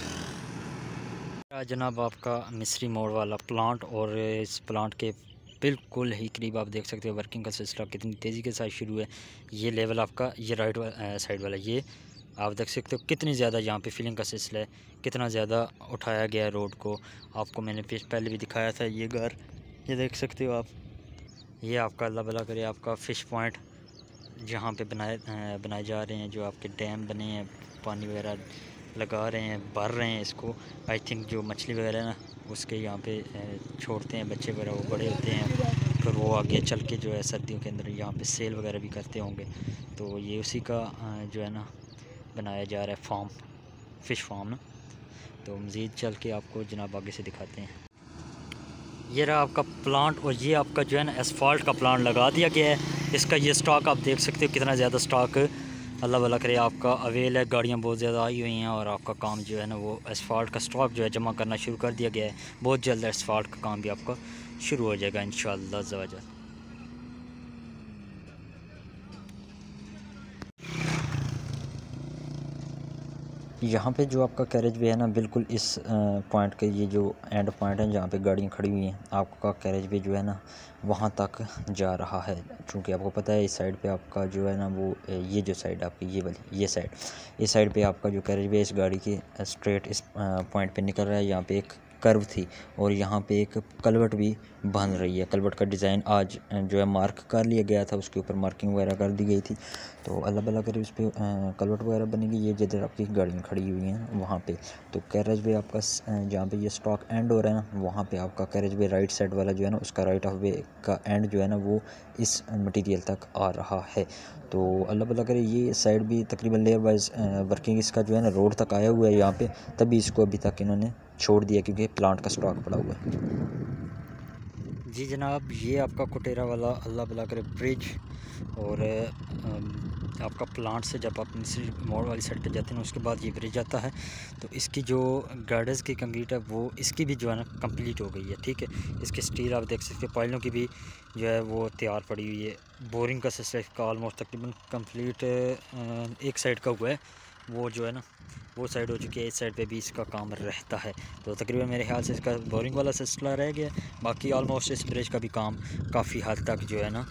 जनाब आपका मिस्री मोड़ वाला प्लांट, और इस प्लांट के बिल्कुल ही करीब आप देख सकते हो वर्किंग का सिलसिला कितनी तेज़ी के साथ शुरू है। ये लेवल आपका ये राइट वा, साइड वाला ये आप देख सकते हो कितनी ज़्यादा यहाँ पे फिलिंग का सिलसिला है, कितना ज़्यादा उठाया गया है रोड को। आपको मैंने पहले भी दिखाया था ये घर, ये देख सकते हो आप। ये आपका अल्लाह भला करे आपका फ़िश पॉइंट जहाँ पे बनाए बनाए जा रहे हैं, जो आपके डैम बने हैं, पानी वगैरह लगा रहे हैं, भर रहे हैं इसको। आई थिंक जो मछली वगैरह है ना उसके यहाँ पे छोड़ते हैं बच्चे वगैरह, वो बड़े होते हैं, फिर वो आगे चल के जो है सर्दियों के अंदर यहाँ पे सेल वगैरह भी करते होंगे। तो ये उसी का जो है ना बनाया जा रहा है फार्म, फ़िश फार्म ना। तो मज़ीद चल के आपको जनाब आगे से दिखाते हैं। ये रहा आपका प्लांट, और ये आपका जो है ना एसफाल्ट का प्लांट लगा दिया गया है। इसका ये स्टॉक आप देख सकते हो कितना ज़्यादा स्टॉक अल्लाह भला करे आपका अवेल है। गाड़ियाँ बहुत ज़्यादा आई हुई हैं और आपका काम जो है ना वो एसफाल्ट का स्टॉक जो है जमा करना शुरू कर दिया गया है। बहुत जल्द एसफाल्ट का काम भी आपका शुरू हो जाएगा इंशाअल्लाह अज़्ज़ा वजल। यहाँ पे जो आपका कैरेज वे है ना, बिल्कुल इस पॉइंट के, ये जो एंड पॉइंट है जहाँ पे गाड़ियाँ खड़ी हुई हैं, आपका कैरेज वे जो है ना वहाँ तक जा रहा है। क्योंकि आपको पता है इस साइड पे आपका जो है ना वो ये जो साइड आपकी ये वाली ये साइड इस साइड पे आपका जो कैरेज वे इस गाड़ी के स्ट्रेट इस पॉइंट पे निकल रहा है। यहाँ पे एक कर्व थी और यहाँ पे एक कलवट भी बन रही है। कलवट का डिज़ाइन आज जो है मार्क कर लिया गया था, उसके ऊपर मार्किंग वगैरह कर दी गई थी। तो अल्लाह भला करे उस पर कलवट वगैरह बनेगी। ये जिधर आपकी गाड़ियाँ खड़ी हुई हैं वहाँ पे तो कैरेज वे आपका जहाँ पे ये स्टॉक एंड हो रहा है ना, वहाँ पे आपका कैरेज वे राइट साइड वाला जो है ना, उसका राइट ऑफ वे का एंड जो है ना वो इस मटीरियल तक आ रहा है। तो अल्लाह भला करे ये साइड भी तकरीबन लेयर वाइज वर्किंग इसका जो है ना रोड तक आया हुआ है यहाँ पे, तभी इसको अभी तक इन्होंने छोड़ दिया क्योंकि प्लांट का स्टॉक पड़ा हुआ है। जी जनाब, ये आपका कुटेरा वाला अल्लाह भला करे ब्रिज और आपका प्लांट से जब आप मोड़ वाली साइड पे जाते हैं ना, उसके बाद ये ब्रिज आता है। तो इसकी जो गार्डर्स की कंक्रीट है वो इसकी भी जो है ना कंप्लीट हो गई है। ठीक है, इसके स्टील आप देख सकते हैं, पाइलों की भी जो है वो तैयार पड़ी हुई है। बोरिंग का सिस्टम इसका ऑलमोस्ट तकरीबन कंप्लीट एक साइड का हुआ है, वो जो है ना वो साइड हो चुकी है। इस साइड पे भी इसका काम रहता है। तो तकरीबन मेरे ख्याल से इसका बोरिंग वाला सिलसिला रह गया। बाकी ऑलमोस्ट इस ब्रिज का भी काम काफ़ी हद तक जो है ना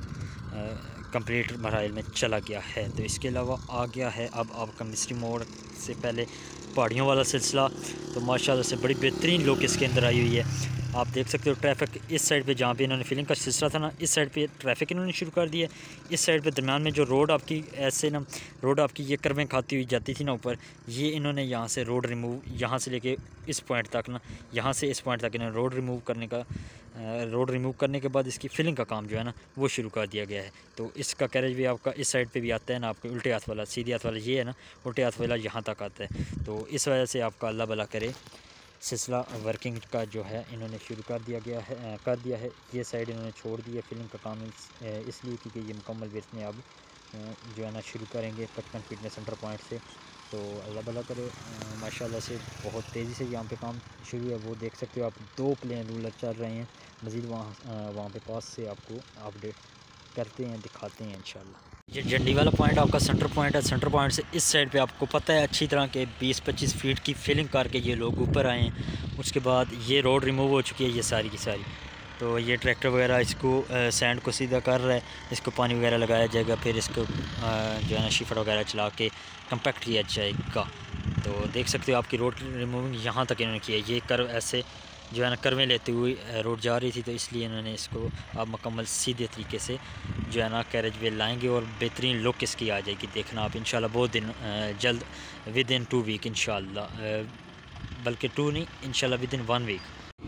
कंप्लीट मराइल में चला गया है। तो इसके अलावा आ गया है अब आपका मिस्ट्री मोड़ से पहले पहाड़ियों वाला सिलसिला। तो माशाल्लाह से बड़ी बेहतरीन लुक इसके अंदर आई हुई है। आप देख सकते हो ट्रैफिक इस साइड पे जहाँ पे इन्होंने फिलिंग का सिलसिला था ना, इस साइड पे ट्रैफिक इन्होंने शुरू कर दिया। इस साइड पे दरम्यान में जो रोड आपकी ऐसे ना रोड आपकी ये कर्वें खाती हुई जाती थी ना ऊपर, ये इन्होंने यहाँ से रोड रिमूव, यहाँ से लेके इस पॉइंट तक ना, यहाँ से इस पॉइंट तक इन्होंने रोड रिमूव करने का रोड रिमूव करने के बाद इसकी फिलिंग का काम जो है ना वो शुरू कर दिया गया है। तो इसका कैरेज भी आपका इस साइड पे भी आता है ना, आपके उल्टे हाथ वाला, सीधे हाथ वाला ये है ना, उल्टे हाथ वाला यहाँ तक आता है। तो इस वजह से आपका अल्लाह भला करे सिलसिला वर्किंग का जो है इन्होंने शुरू कर दिया गया है कर दिया है। ये साइड इन्होंने छोड़ दी है फिलिंग का काम इसलिए क्योंकि ये मुकम्मल विर्थ में अब जो है ना शुरू करेंगे पचपन फिटनेस सेंटर पॉइंट से। तो अल्लाह भला करे माशाल्लाह से बहुत तेज़ी से यहाँ पे काम शुरू है। वो देख सकते हो आप, दो प्लेन रूलर चल रहे हैं। मज़ीद वहाँ वहाँ पे पास से आपको अपडेट करते हैं, दिखाते हैं इंशाल्लाह। ये झंडी वाला पॉइंट आपका सेंटर पॉइंट है। सेंटर पॉइंट से इस साइड पे आपको पता है अच्छी तरह के बीस पच्चीस फीट की फिलिंग करके ये लोग ऊपर आए हैं। उसके बाद ये रोड रिमूव हो चुकी है ये सारी की सारी। तो ये ट्रैक्टर वगैरह इसको सैंड को सीधा कर रहा है, इसको पानी वगैरह लगाया जाएगा, फिर इसको आ, जो है ना शिफट वगैरह चला के कम्पैक्ट किया जाएगा। तो देख सकते हो आपकी रोड रिमूविंग यहाँ तक इन्होंने किया। ये कर्व ऐसे जो है ना कर्वें लेते हुए रोड जा रही थी, तो इसलिए इन्होंने इसको अब मुकम्मल सीधे तरीके से जो है ना कैरेज वे लाएंगे और बेहतरीन लुक इसकी आ जाएगी। देखना आप इंशाल्लाह बहुत दिन जल्द, विद इन टू वीक इंशाल्लाह, बल्कि टू नहीं इंशाल्लाह विद इन वन वीक।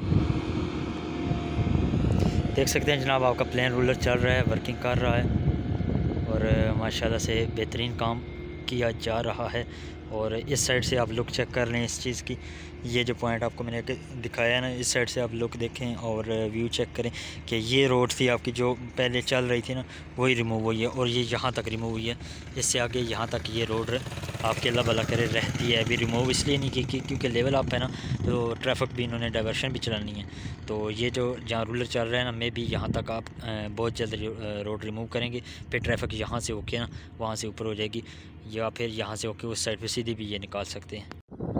देख सकते हैं जनाब आपका प्लेन रूलर चल रहा है, वर्किंग कर रहा है और माशाल्लाह से बेहतरीन काम किया जा रहा है। और इस साइड से आप लुक चेक कर लें इस चीज़ की। ये जो पॉइंट आपको मैंने दिखाया है ना, इस साइड से आप लुक देखें और व्यू चेक करें कि ये रोड थी आपकी जो पहले चल रही थी ना, वही रिमूव हुई है और ये यहाँ तक रिमूव हुई है। इससे आगे यहाँ तक ये रोड आपके अल्लाह भला करे रहती है। अभी रिमूव इसलिए नहीं की क्योंकि लेवल अप है ना, तो ट्रैफिक भी इन्होंने डाइवर्शन भी चलानी है। तो ये जो जहाँ रूलर चल रहा है ना, मे भी यहाँ तक आप बहुत जल्द रोड रिमूव करेंगे, फिर ट्रैफिक यहाँ से होके ना वहाँ से ऊपर हो जाएगी, या फिर यहाँ से होके उस साइड पे सीधी भी ये निकाल सकते हैं।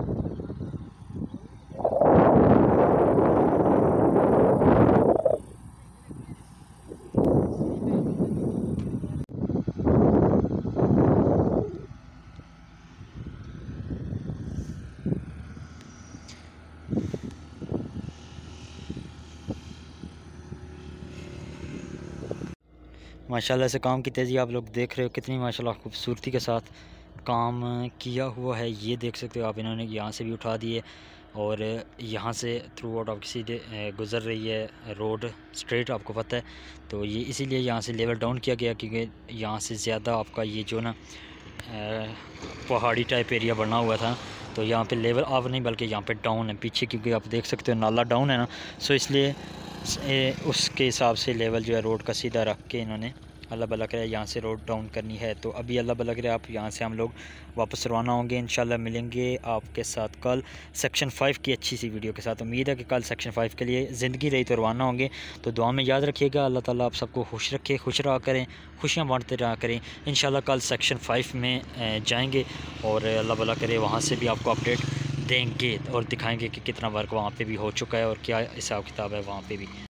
माशाल्लाह से काम की तेज़ी आप लोग देख रहे हो, कितनी माशाल्लाह खूबसूरती के साथ काम किया हुआ है। ये देख सकते हो आप, इन्होंने यहाँ से भी उठा दिए और यहाँ से थ्रू आउट आपकी सीधे गुज़र रही है रोड स्ट्रेट, आपको पता है। तो ये इसीलिए यहाँ से लेवल डाउन किया गया क्योंकि यहाँ से ज़्यादा आपका ये जो ना पहाड़ी टाइप एरिया बना हुआ था, तो यहाँ पे लेवल अप नहीं बल्कि यहाँ पे डाउन है पीछे, क्योंकि आप देख सकते हो नाला डाउन है ना, सो इसलिए उसके हिसाब से लेवल जो है रोड का सीधा रख के इन्होंने अल्लाह भला करे यहाँ से रोड डाउन करनी है। तो अभी अल्लाह भला करे आप यहाँ से हम लोग वापस रवाना होंगे। इंशाल्लाह मिलेंगे आपके साथ कल सेक्शन फ़ाइव की अच्छी सी वीडियो के साथ। उम्मीद है कि कल सेक्शन फ़ाइव के लिए ज़िंदगी रही तो रवाना होंगे। तो दुआ में याद रखिएगा, अल्लाह ताला आप सबको खुश रखे, खुश रहा करें, खुशियाँ बांटते रहा करें। इंशाल्लाह कल सेक्शन फ़ाइव में जाएंगे और अल्लाह भला करे वहाँ से भी आपको अपडेट देंगे और दिखाएंगे कि कितना वर्क वहाँ पे भी हो चुका है और क्या हिसाब किताब है वहाँ पे भी।